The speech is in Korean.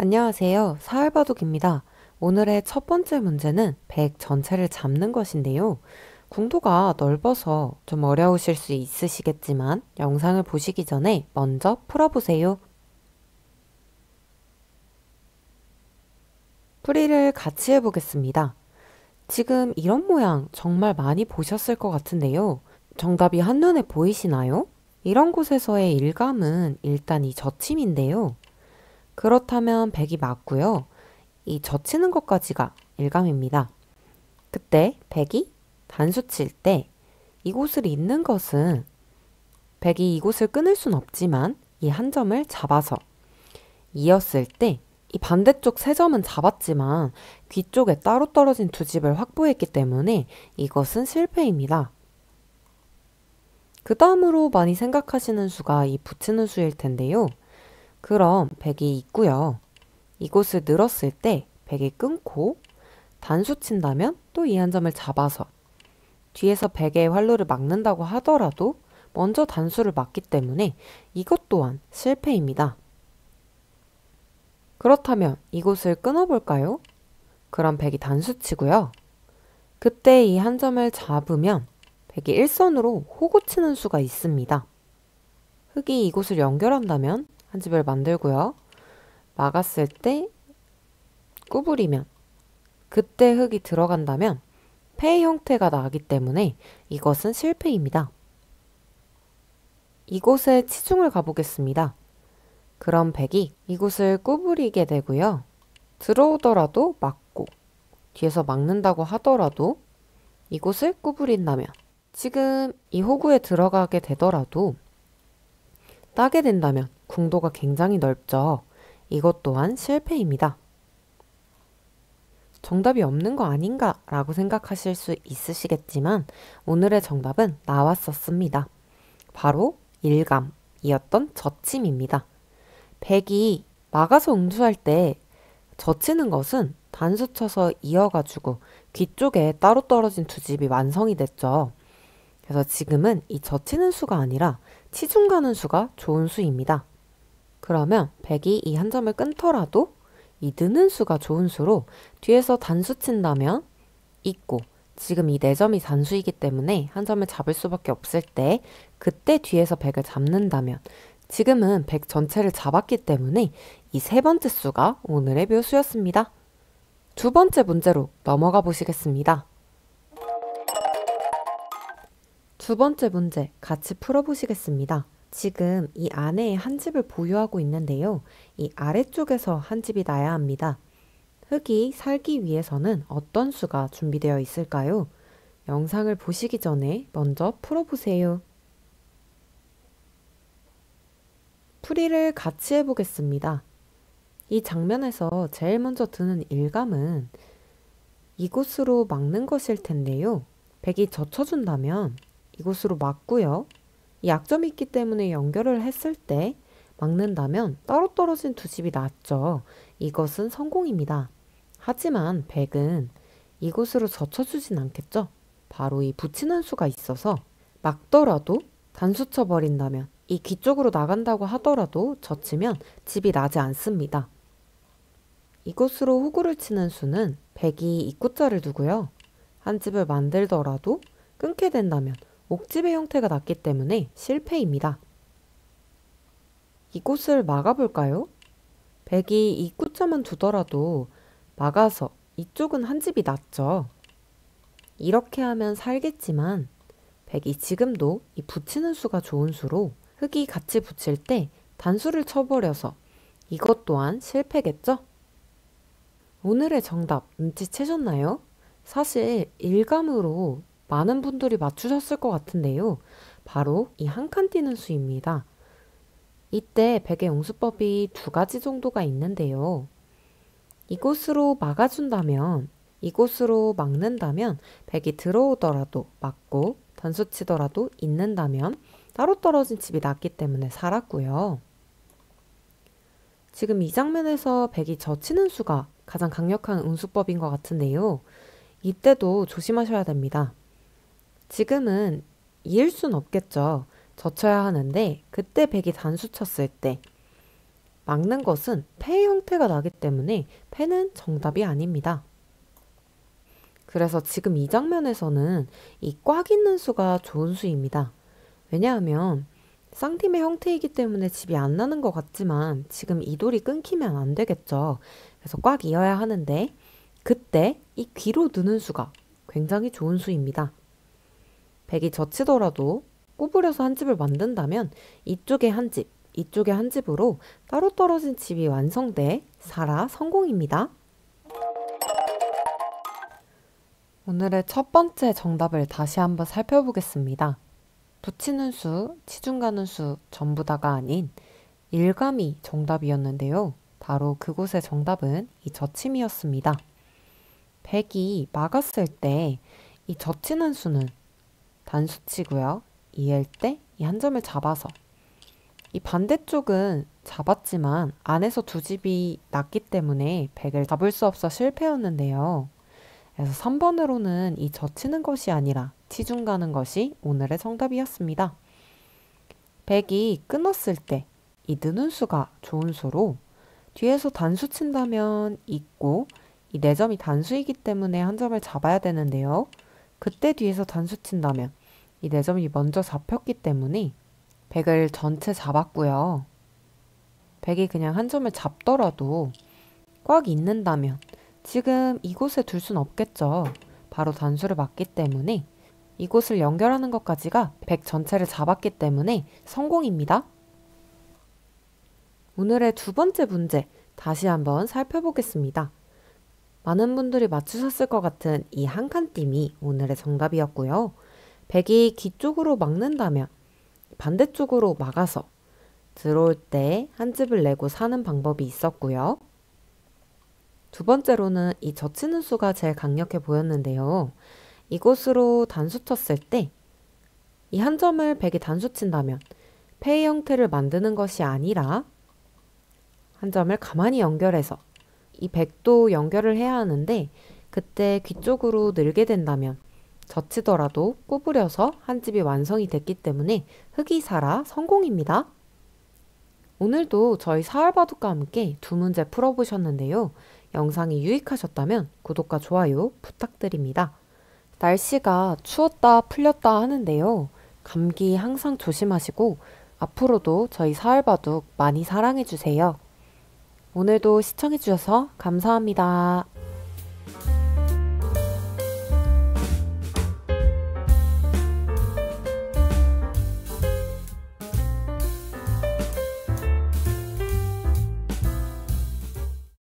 안녕하세요. 사활바둑입니다. 오늘의 첫 번째 문제는 100 전체를 잡는 것인데요. 궁도가 넓어서 좀 어려우실 수 있으시겠지만 영상을 보시기 전에 먼저 풀어보세요. 풀이를 같이 해보겠습니다. 지금 이런 모양 정말 많이 보셨을 것 같은데요. 정답이 한눈에 보이시나요? 이런 곳에서의 일감은 일단 이 젖힘인데요. 그렇다면 100이 맞고요. 이 젖히는 것까지가 일감입니다. 그때 100이 단수 칠 때 이곳을 잇는 것은 100이 이곳을 끊을 순 없지만 이 한 점을 잡아서 이었을 때 이 반대쪽 세 점은 잡았지만 귀 쪽에 따로 떨어진 두 집을 확보했기 때문에 이것은 실패입니다. 그 다음으로 많이 생각하시는 수가 이 붙이는 수일 텐데요. 그럼 100이 있고요. 이곳을 늘었을 때 100이 끊고 단수 친다면 또 이 한 점을 잡아서 뒤에서 100의 활로를 막는다고 하더라도 먼저 단수를 막기 때문에 이것 또한 실패입니다. 그렇다면 이곳을 끊어볼까요? 그럼 100이 단수 치고요. 그때 이 한 점을 잡으면 100이 일선으로 호구 치는 수가 있습니다. 흙이 이곳을 연결한다면 한 집을 만들고요. 막았을 때 구부리면 그때 흙이 들어간다면 패의 형태가 나기 때문에 이것은 실패입니다. 이곳에 치중을 가보겠습니다. 그럼 100이 이곳을 구부리게 되고요. 들어오더라도 막고 뒤에서 막는다고 하더라도 이곳을 구부린다면 지금 이 호구에 들어가게 되더라도 따게 된다면 궁도가 굉장히 넓죠. 이것 또한 실패입니다. 정답이 없는 거 아닌가 라고 생각하실 수 있으시겠지만 오늘의 정답은 나왔었습니다. 바로 일감이었던 젖힘입니다. 100이 막아서 응수할 때 젖히는 것은 단수 쳐서 이어가지고 귀 쪽에 따로 떨어진 두 집이 완성이 됐죠. 그래서 지금은 이 젖히는 수가 아니라 치중 가는 수가 좋은 수입니다. 그러면 100이 이 한 점을 끊더라도 이 느는 수가 좋은 수로 뒤에서 단수 친다면 있고 지금 이 4점이 단수이기 때문에 한 점을 잡을 수밖에 없을 때 그때 뒤에서 100을 잡는다면 지금은 100 전체를 잡았기 때문에 이 세 번째 수가 오늘의 묘수였습니다. 두 번째 문제로 넘어가 보시겠습니다. 두 번째 문제 같이 풀어보시겠습니다. 지금 이 안에 한 집을 보유하고 있는데요. 이 아래쪽에서 한 집이 나야 합니다. 흙이 살기 위해서는 어떤 수가 준비되어 있을까요? 영상을 보시기 전에 먼저 풀어보세요. 풀이를 같이 해보겠습니다. 이 장면에서 제일 먼저 드는 일감은 이곳으로 막는 것일 텐데요. 100이 젖혀준다면 이곳으로 막고요. 이 약점이 있기 때문에 연결을 했을 때 막는다면 따로 떨어진 두 집이 낫죠. 이것은 성공입니다. 하지만 100은 이곳으로 젖혀주진 않겠죠. 바로 이 붙이는 수가 있어서 막더라도 단수 쳐버린다면 이 귀 쪽으로 나간다고 하더라도 젖히면 집이 나지 않습니다. 이곳으로 호구를 치는 수는 100이 입구자를 두고요. 한 집을 만들더라도 끊게 된다면 옥집의 형태가 났기 때문에 실패입니다. 이곳을 막아볼까요? 100이 입구자만 두더라도 막아서 이쪽은 한 집이 났죠. 이렇게 하면 살겠지만 100이 지금도 이 붙이는 수가 좋은 수로 흙이 같이 붙일 때 단수를 쳐버려서 이것 또한 실패겠죠? 오늘의 정답 눈치채셨나요? 사실 일감으로 많은 분들이 맞추셨을 것 같은데요. 바로 이 한 칸 띄는 수입니다. 이때 100의 용수법이 두 가지 정도가 있는데요. 이곳으로 막아준다면, 이곳으로 막는다면 100이 들어오더라도 막고 단수 치더라도 있는다면 따로 떨어진 집이 났기 때문에 살았고요. 지금 이 장면에서 100이 젖히는 수가 가장 강력한 응수법인 것 같은데요. 이때도 조심하셔야 됩니다. 지금은 이을 순 없겠죠. 젖혀야 하는데 그때 100이 단수 쳤을 때 막는 것은 폐의 형태가 나기 때문에 폐는 정답이 아닙니다. 그래서 지금 이 장면에서는 이 꽉 있는 수가 좋은 수입니다. 왜냐하면 쌍팀의 형태이기 때문에 집이 안 나는 것 같지만 지금 이 돌이 끊기면 안 되겠죠. 그래서 꽉 이어야 하는데 그때 이 귀로 느는 수가 굉장히 좋은 수입니다. 백이 젖히더라도 구부려서 한 집을 만든다면 이쪽에 한 집, 이쪽에 한 집으로 따로 떨어진 집이 완성돼 살아 성공입니다. 오늘의 첫 번째 정답을 다시 한번 살펴보겠습니다. 붙이는 수, 치중 가는 수 전부 다가 아닌 일감이 정답이었는데요. 바로 그곳의 정답은 이 젖힘이었습니다. 백이 막았을 때 이 젖히는 수는 단수치고요. 이을 때 이 한 점을 잡아서 이 반대쪽은 잡았지만 안에서 두 집이 났기 때문에 백을 잡을 수 없어 실패였는데요. 그래서 3번으로는 이 젖히는 것이 아니라 치중 가는 것이 오늘의 정답이었습니다. 백이 끊었을 때 이 느는 수가 좋은 수로 뒤에서 단수 친다면 있고 이 4점이 단수이기 때문에 한 점을 잡아야 되는데요. 그때 뒤에서 단수 친다면 이 4점이 먼저 잡혔기 때문에 백을 전체 잡았고요. 백이 그냥 한 점을 잡더라도 꽉 있는다면 지금 이곳에 둘 순 없겠죠. 바로 단수를 맞기 때문에 이곳을 연결하는 것까지가 백 전체를 잡았기 때문에 성공입니다. 오늘의 두 번째 문제 다시 한번 살펴보겠습니다. 많은 분들이 맞추셨을 것 같은 이 한 칸 띠이 오늘의 정답이었고요. 백이 귀 쪽으로 막는다면 반대쪽으로 막아서 들어올 때 한 집을 내고 사는 방법이 있었고요. 두 번째로는 이 젖히는 수가 제일 강력해 보였는데요. 이곳으로 단수 쳤을 때 이 한 점을 백이 단수 친다면 폐의 형태를 만드는 것이 아니라 한 점을 가만히 연결해서 이 백도 연결을 해야 하는데 그때 귀 쪽으로 늘게 된다면 젖히더라도 구부려서 한 집이 완성이 됐기 때문에 흙이 살아 성공입니다. 오늘도 저희 사활바둑과 함께 두 문제 풀어보셨는데요. 영상이 유익하셨다면 구독과 좋아요 부탁드립니다. 날씨가 추웠다 풀렸다 하는데요. 감기 항상 조심하시고 앞으로도 저희 사활바둑 많이 사랑해주세요. 오늘도 시청해주셔서 감사합니다.